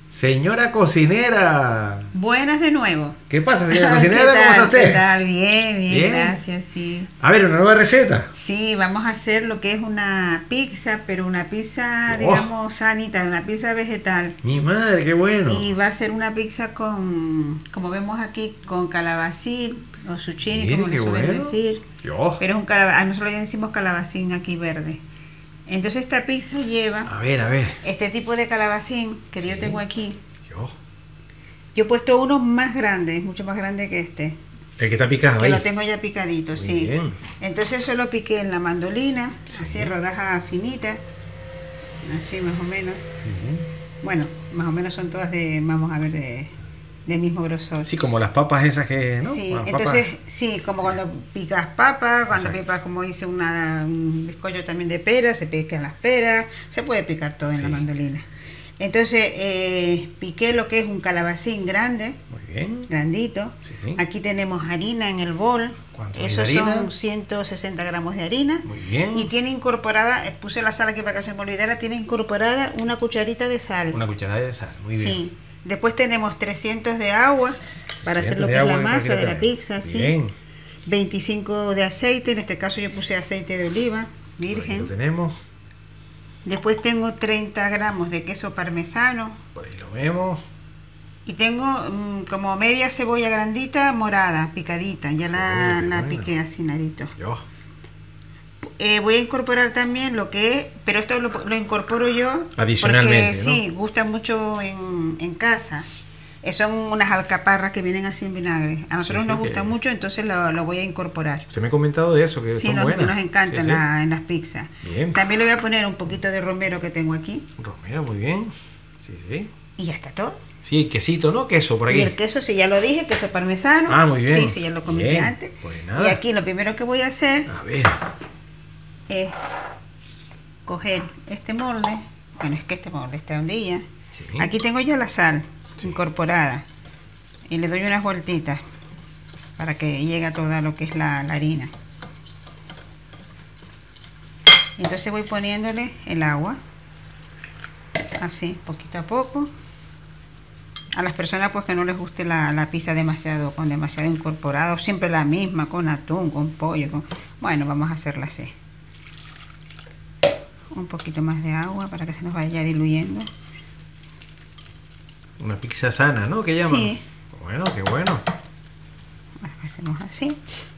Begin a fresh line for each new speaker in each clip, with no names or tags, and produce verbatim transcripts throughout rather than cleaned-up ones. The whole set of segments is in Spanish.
Señora cocinera.
Buenas de nuevo.
¿Qué pasa, señora cocinera? ¿Cómo está usted?
¿Qué tal? Bien, bien,
bien,
gracias, sí.
A ver, una nueva receta.
Sí, vamos a hacer lo que es una pizza, pero una pizza,
Oh.
digamos, sanita, una pizza vegetal.
Mi madre, qué bueno.
Y va a ser una pizza con, como vemos aquí, con calabacín o zucchini,
Mire,
como le
qué
suelen
bueno.
decir.
Yo.
Pero es un calabacín, nosotros le decimos calabacín aquí verde. Entonces esta pizza lleva
A ver, a ver.
este tipo de calabacín que
Sí.
yo tengo aquí.
Yo.
Yo he puesto uno más grande, mucho más grande que este.
El que está picado
Que
ahí.
lo tengo ya picadito,
Muy
sí.
bien.
Entonces yo lo piqué en la mandolina,
Sí.
así rodaja finita, así más o menos.
Sí.
Bueno, más o menos son todas de, vamos a ver, de, de mismo grosor.
Sí, como las papas esas que, ¿no?
Sí,
Las
entonces,
papas.
sí, como cuando picas papas, cuando
Exacto.
picas, como hice una, un bizcocho también de pera, se pican las peras, se puede picar todo en
Sí.
la mandolina. Entonces, eh, piqué lo que es un calabacín grande,
Muy bien.
grandito.
Sí.
Aquí tenemos harina en el bol.
¿Cuánto hay de
Esos
harina?
son ciento sesenta gramos de harina.
Muy bien.
Y tiene incorporada, eh, puse la sal aquí para que se me olvidara, tiene incorporada una cucharita de sal.
Una cucharada de sal. Muy bien.
Sí. Después tenemos trescientos de agua para hacer
trescientos
lo
de
que es
agua
la
en
masa de la
cualquier
pizza. Sí.
Bien.
veinticinco de aceite, en este caso yo puse aceite de oliva
Ahí
virgen.
lo tenemos.
Después tengo treinta gramos de queso parmesano.
Por ahí lo vemos.
Y tengo mm, como media cebolla grandita morada, picadita. Ya la,
Cebolla,
la
bueno.
piqué así narito.
Yo.
Eh, voy a incorporar también lo que es, pero esto lo, lo incorporo yo
Adicionalmente,
porque
¿no?
sí, gusta mucho en, en casa. Eh, son unas alcaparras que vienen así en vinagre. A nosotros
Sí, sí,
nos gusta
que-
mucho, entonces lo, lo voy a incorporar.
Usted me ha comentado de eso, que
Sí,
son
nos,
buenas.
nos encanta
Sí,
en,
sí.
la- en las pizzas.
Bien.
También le voy a poner un poquito de romero que tengo aquí.
Romero, muy bien. Sí, sí.
Y ya está todo.
Sí, quesito, ¿no? Queso por aquí.
Y el queso, sí, ya lo dije, queso parmesano.
Ah, muy bien.
Sí, sí, ya lo comenté
Bien.
antes.
Pues
Y
nada.
aquí lo primero que voy a hacer
A ver.
es coger este molde. Bueno, es que este molde está ondilla.
Sí.
Aquí tengo ya la sal
Sí.
incorporada. Y le doy unas vueltitas para que llegue a toda lo que es la, la harina. Y entonces voy poniéndole el agua. Así, poquito a poco. A las personas pues que no les guste la, la pizza demasiado, con demasiado incorporado, siempre la misma, con atún, con pollo, con... Bueno, vamos a hacerla así. Un poquito más de agua para que se nos vaya diluyendo.
Una pizza sana, ¿no? ¿Qué llaman?
Sí.
Bueno, qué bueno.
Hacemos así.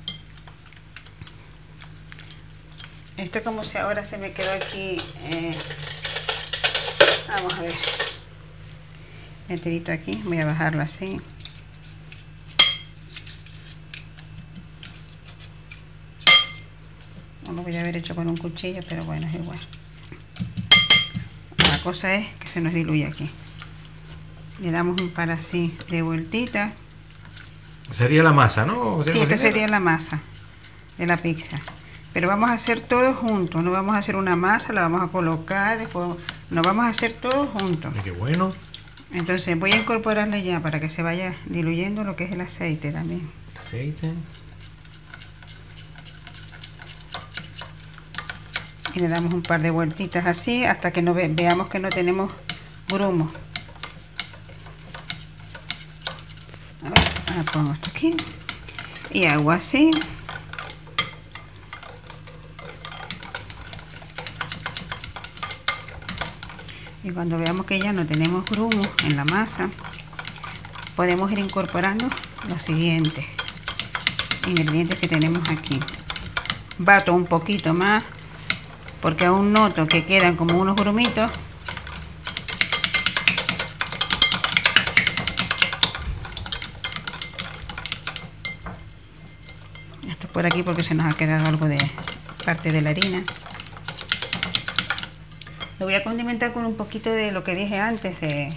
Esto como si ahora se me quedó aquí. eh, Vamos a ver. Enterito aquí. Voy a bajarlo así. No lo voy a haber hecho con un cuchillo, pero bueno, es igual. La cosa es que se nos diluye aquí. Le damos un par así de vueltitas.
Sería la masa, ¿no?
Sí, esta sería la masa de la pizza. Pero vamos a hacer todo junto. No vamos a hacer una masa, la vamos a colocar, después no vamos a hacer todo junto.
Qué bueno.
Entonces voy a incorporarle ya para que se vaya diluyendo lo que es el aceite también.
Aceite.
Y le damos un par de vueltitas así hasta que no ve- veamos que no tenemos grumo. A ver, ahora pongo esto aquí. Y hago así. Y cuando veamos que ya no tenemos grumo en la masa, podemos ir incorporando los siguientes ingredientes que tenemos aquí. Bato un poquito más porque aún noto que quedan como unos grumitos. Esto por aquí porque se nos ha quedado algo de parte de la harina. Lo voy a condimentar con un poquito de lo que dije antes de...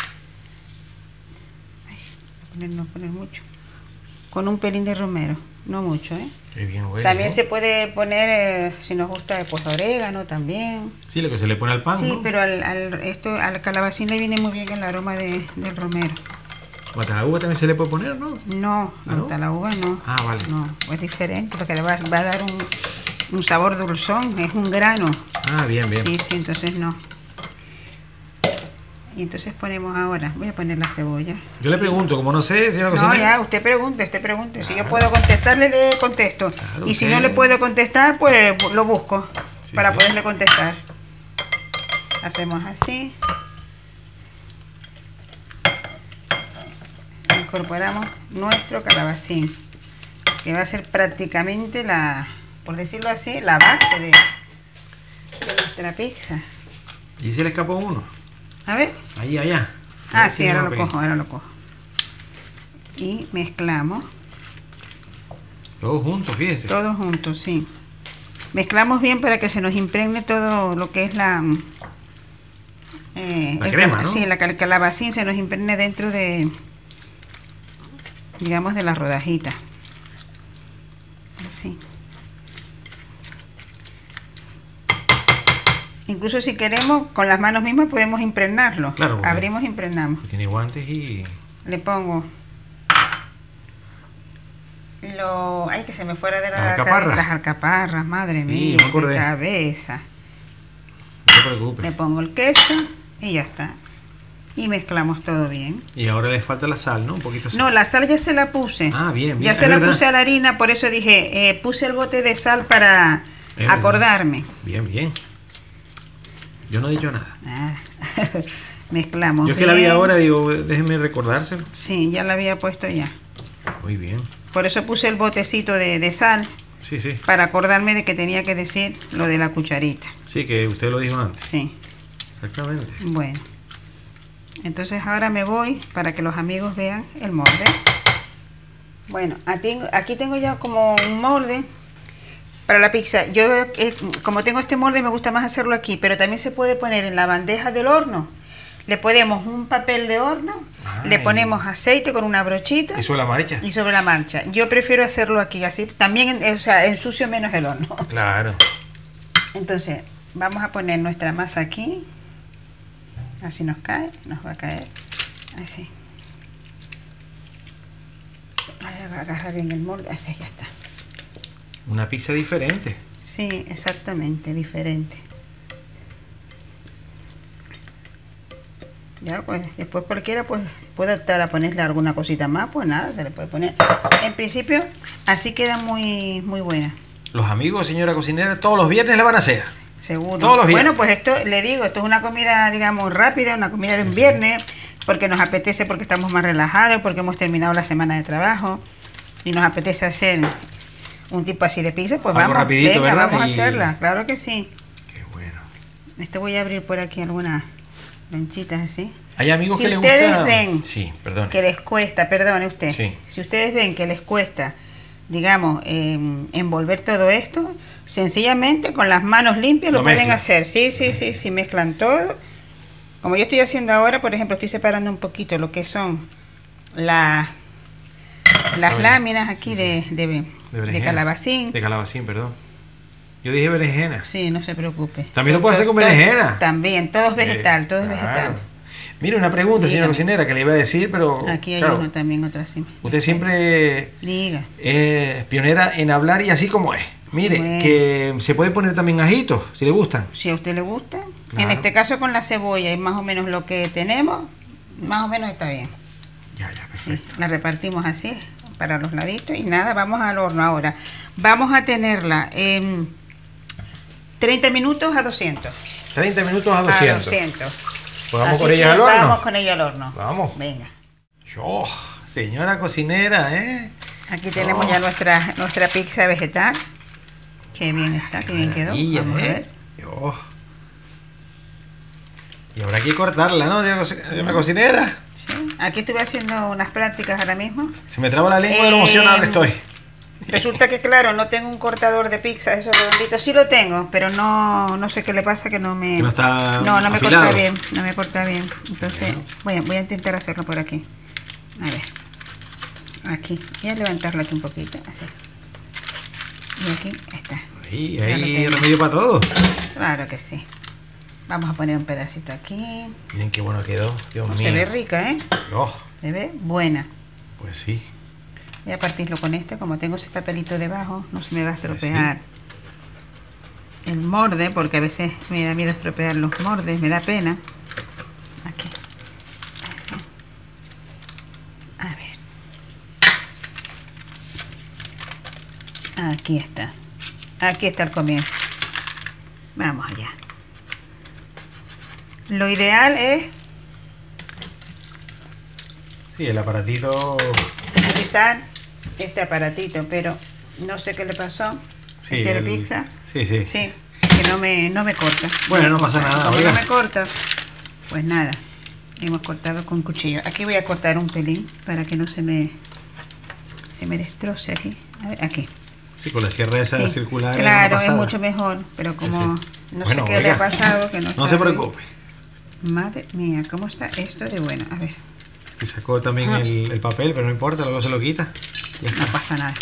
Ay, poner, no poner mucho. Con un pelín de romero, no mucho, ¿eh?
Qué bien huele.
También
¿eh?
se puede poner, eh, si nos gusta, pues orégano también.
Sí, lo que se le pone al pan,
Sí,
¿no?
pero al, al, esto, al calabacín le viene muy bien el aroma de, del romero.
Hasta la uva también se le puede poner, ¿no?
No,
¿Ah, no?
hasta la uva no.
Ah, vale.
No, es diferente, porque le va, va a dar un, un sabor dulzón, es un grano.
Ah, bien, bien.
Sí, sí, entonces no. Y entonces ponemos ahora, voy a poner la cebolla.
Yo le pregunto, como no sé, señora
No,
cocinera.
ya, usted pregunte, usted pregunte. Si
Claro.
yo puedo contestarle, le contesto.
Claro,
y si
usted-
no le puedo contestar, pues lo busco
Sí,
para
sí.
poderle contestar. Hacemos así. Incorporamos nuestro calabacín, que va a ser prácticamente la, por decirlo así, la base de, de nuestra pizza.
¿Y si le escapó uno?
A ver.
Ahí, allá.
Ah,
Ahí
sí, ahora
tenemos
lo
que-
cojo, ahora lo cojo. Y mezclamos
Todos juntos, fíjese.
todos juntos, sí. Mezclamos bien para que se nos impregne todo lo que es la... eh,
La
el
crema,
cal-
¿no?
Sí, la cal- calabacín se nos impregne dentro de, digamos, de la rodajita. Así. Incluso si queremos, con las manos mismas podemos impregnarlo.
Claro, porque-
Abrimos, impregnamos.
Tiene guantes y...
Le pongo lo... Ay, que se me fuera de la
Las alcaparras.
cabeza. Las alcaparras, madre
Sí,
mía,
me acordé.
qué cabeza.
No se preocupe.
Le pongo el queso y ya está. Y mezclamos todo bien.
Y ahora le falta la sal, ¿no? Un poquito de sal.
No, la sal ya se la puse.
Ah, bien, bien.
Ya
es
se la
verdad.
puse a la harina, por eso dije, eh, puse el bote de sal para
Es verdad.
acordarme.
Bien, bien. Yo no he dicho nada.
Nada. Mezclamos.
Yo es que la vi
bien.
ahora, digo, déjeme recordárselo.
Sí, ya la había puesto ya.
Muy bien.
Por eso puse el botecito de, de sal,
Sí, sí.
para acordarme de que tenía que decir lo de la cucharita.
Sí, que usted lo dijo antes.
Sí,
Exactamente.
bueno. Entonces ahora me voy para que los amigos vean el molde. Bueno, aquí, aquí tengo ya como un molde para la pizza. Yo, eh, como tengo este molde, me gusta más hacerlo aquí, pero también se puede poner en la bandeja del horno. Le ponemos un papel de horno,
Ay.
le ponemos aceite con una brochita
¿Eso es la marcha?
y sobre la marcha. Yo prefiero hacerlo aquí, así también, eh, o sea, ensucio menos el horno.
Claro.
Entonces, vamos a poner nuestra masa aquí. Así nos cae, nos va a caer. Así. Ahí va a agarrar bien el molde. Así, ya está.
Una pizza diferente.
Sí, exactamente, diferente. Ya, pues, después cualquiera pues puede optar a ponerle alguna cosita más, pues nada, se le puede poner. En principio, así queda muy, muy buena.
Los amigos, señora cocinera, todos los viernes le van a hacer.
Seguro.
Todos los
Bueno,
viernes.
pues esto, le digo, esto es una comida, digamos, rápida, una comida de un
Sí, sí.
viernes, porque nos apetece, porque estamos más relajados, porque hemos terminado la semana de trabajo y nos apetece hacer un tipo así de pizza, pues
Algo
vamos,
rapidito,
venga,
¿verdad?
vamos a
Y-
hacerla, claro que sí.
Qué bueno.
Este voy a abrir por aquí algunas lonchitas así.
Hay amigos
Si
que les
ustedes
gusta...
ven
Sí, perdón.
que les cuesta, perdone usted,
Sí.
si ustedes ven que les cuesta, digamos, eh, envolver todo esto, sencillamente con las manos limpias lo,
Lo
pueden
mezclan.
hacer. Sí, sí, sí, sí, mezclan todo. Como yo estoy haciendo ahora, por ejemplo, estoy separando un poquito lo que son la- las
Oye,
láminas aquí
sí,
de,
sí.
de,
De
de
berenjena.
calabacín.
De calabacín, perdón. Yo dije berenjena.
Sí, no se preocupe.
También lo puede hacer con
Todo-
berenjena.
También, todo es vegetal, todo es
Claro.
vegetal.
Mire, una pregunta, señora
Dígame.
cocinera, que le iba a decir, pero...
Aquí hay
claro,
uno también, otra sí.
usted siempre
Diga.
es pionera en hablar y así como es. Mire,
Bueno.
que se puede poner también ajitos, si le gustan.
Si a usted le gusta,
Claro.
en este caso con la cebolla y más o menos lo que tenemos, más o menos está bien.
Ya, ya, perfecto.
La repartimos así para los laditos y nada, vamos al horno ahora. Vamos a tenerla en treinta minutos a doscientos.
treinta minutos a doscientos.
A doscientos.
Pues vamos
Así
con ellas
que
al horno.
Vamos con ello al horno.
Vamos.
Venga.
Yo, señora cocinera, ¿eh?
Aquí tenemos
Oh.
ya nuestra, nuestra pizza vegetal. Qué bien está, qué bien quedó.
Maravilla,
Vamos a
¿eh?
ver.
Yo. Y habrá que cortarla, ¿no, señora co- señora cocinera?
Sí. Aquí estuve haciendo unas prácticas ahora mismo.
Se me traba la lengua de lo
Eh,
emocionado que estoy.
Resulta que, claro, no tengo un cortador de pizza, esos redonditos. Sí lo tengo, pero no, no sé qué le pasa, que no me...
Que no está
No, no me
afilado.
corta bien, no me corta bien. Entonces, voy a, voy a intentar hacerlo por aquí. A ver. Aquí. Voy a levantarlo aquí un poquito, así. Y aquí está.
Ahí,
Ya lo
ahí,
tengo.
remedio para todo.
Claro que sí. Vamos a poner un pedacito aquí.
Miren qué bueno quedó, Dios mío.
Se ve rica, ¿eh?
Oh,
Se ve buena.
pues sí.
Voy a partirlo con este, como tengo ese papelito debajo, no se me va a
Pues
estropear el morde, porque a veces me da miedo estropear los mordes, me da pena. Aquí. Aquí está. Aquí está el comienzo. Vamos allá. Lo ideal es
Sí, el aparatito.
utilizar este aparatito, pero no sé qué le pasó.
Sí,
este de
el-
pizza.
Sí, sí.
Sí, que no me, no me corta.
Bueno, no pasa nada,
Como
oiga.
no me corta, pues nada. Hemos cortado con cuchillo. Aquí voy a cortar un pelín para que no se me se me destroce aquí. A ver, aquí.
Sí, con la sierra esa
Sí,
circular.
claro,
una
es
pasada.
mucho mejor, pero como
Sí, sí.
no
Bueno,
sé qué le
oiga,
ha pasado, que no,
No
está
se
bien.
preocupe.
Madre mía, ¿cómo está esto de bueno? A ver,
Y sacó también
Ajá.
el, el papel, pero no importa, luego se lo quita. Ya
no
está.
pasa nada.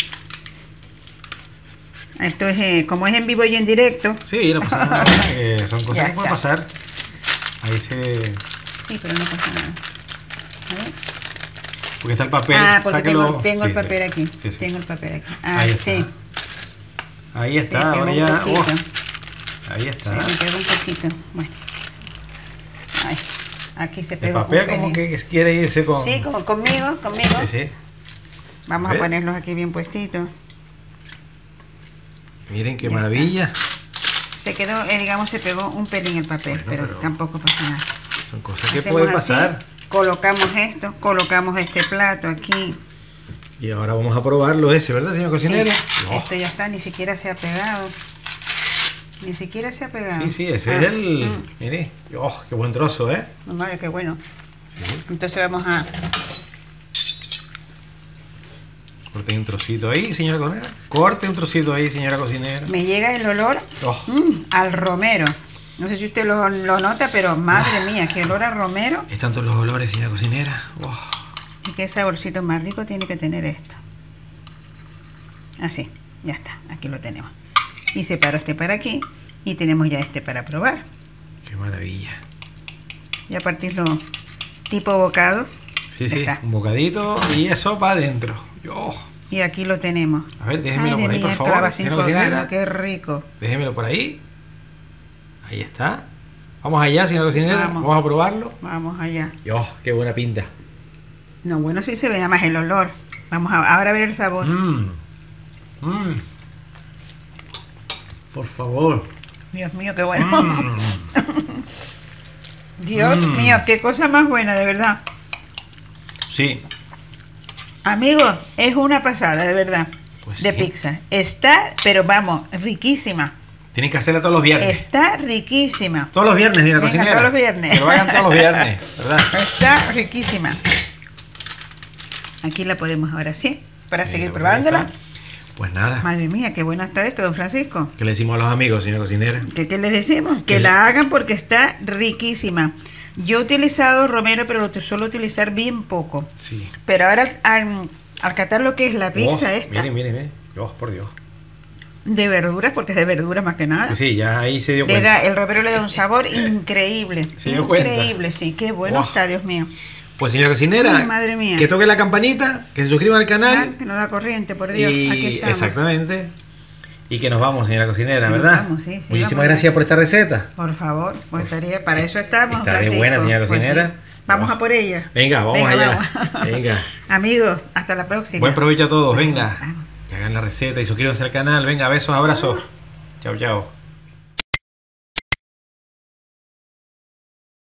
Esto es, eh, como es en vivo y en directo.
Sí, no pasa nada. eh, son cosas
Ya
que pueden
está.
pasar. Ahí se.
Sí, pero no pasa nada. A ver.
Porque está el papel.
Ah, porque
sáquelo.
tengo, tengo el
Sí,
papel
sí.
aquí.
Sí, sí.
Tengo el papel aquí. Ah,
Ahí está.
sí.
Ahí
Sí,
está,
pegó
ahora
un
ya.
poquito.
oh, ahí
Sí,
está.
me pegó un poquito. Bueno. Ay, aquí se
El
pegó
papel
un
como
pelín.
que quiere irse con.
Sí, como conmigo, conmigo.
Sí, sí.
Vamos
A
a
ver.
ponerlos aquí bien puestitos.
Miren qué
Ya
maravilla.
Se quedó, eh, digamos, se pegó un pelín el papel,
Bueno,
pero,
pero-
tampoco pasa nada.
Son cosas que
Hacemos
pueden
así,
pasar.
colocamos esto, colocamos este plato aquí.
Y ahora vamos a probarlo ese, ¿verdad, señor cocinero?
Sí,
Oh,
esto ya está, ni siquiera se ha pegado. Ni siquiera se ha pegado.
sí, sí, ese
Ah,
es el.
mm,
Mire, oh, qué buen trozo, ¿eh?
Vale, qué bueno.
Sí.
Entonces vamos a...
Corte un trocito ahí, señora cocinera. Corte un trocito ahí, señora cocinera.
Me llega el olor
Oh,
mm, al romero. No sé si usted lo, lo nota, pero madre mía, qué olor a romero.
están todos los olores, señora cocinera. Oh,
Y qué saborcito más rico tiene que tener esto. Así, ya está, aquí lo tenemos. Y separo este para aquí y tenemos ya este para probar.
qué maravilla.
Y a partirlo tipo bocado.
Sí,
Ya
sí,
está.
un bocadito y eso para adentro. Oh,
Y aquí lo tenemos.
a ver, déjemelo
Ay,
por
de
ahí, por
mía,
favor,
clava sin
señora
colgando,
cocinera.
qué rico.
Déjemelo por ahí. Ahí está. Vamos allá, señora cocinera.
Vamos.
Vamos a probarlo.
Vamos allá.
Y, oh, qué buena pinta.
No, bueno, sí se vea más el olor. Vamos a, ahora a ver el sabor.
Mmm. Mmm. Por favor.
Dios mío, qué bueno.
Mm.
Dios
Mm.
mío, qué cosa más buena, de verdad.
Sí.
Amigos, es una pasada, de verdad.
Pues
de
sí.
pizza. Está, pero vamos, riquísima.
Tienen que hacerla todos los viernes.
Está riquísima.
Todos los viernes, señora
Venga,
cocinera.
todos los viernes.
Que lo hagan todos los viernes, ¿verdad?
Está riquísima. Aquí la podemos ahora sí, para
Sí,
seguir
pues
probándola.
ahí está. Pues nada.
Madre mía, qué bueno está esto, don Francisco.
¿Qué le decimos a los amigos, señora cocinera?
¿Qué, qué les decimos? Que
Que-
la hagan porque está riquísima. Yo he utilizado romero, pero lo suelo utilizar bien poco.
Sí.
Pero ahora al, al catar lo que es la pizza
Oh,
esta,
Miren, miren, miren. Oh, por Dios.
de verduras, porque es de verduras más que nada.
Sí, sí, ya ahí se dio
Le
cuenta.
da- el romero le da un sabor increíble.
Se dio cuenta.
Increíble, sí. Qué bueno
Oh.
está, Dios mío.
Pues señora cocinera,
Ay, madre mía.
que toque la campanita, que se suscriban al
Ah,
canal.
que nos da corriente, por Dios. Aquí
Y
estamos.
exactamente. Y que nos vamos, señora cocinera,
Nos
¿verdad?
vamos, sí, sí,
Muchísimas
vamos.
gracias por esta receta.
Por favor, pues estaría, para eso estamos.
Está de
Francisco.
buena, señora
Pues
cocinera.
sí. Vamos
Oh.
a por ella.
Venga, vamos
Venga,
allá.
vamos.
Venga.
Amigos, hasta la próxima.
Buen provecho a todos, venga.
Vamos.
Que hagan la receta y suscríbanse al canal. Venga, besos, abrazos. Chao, chao.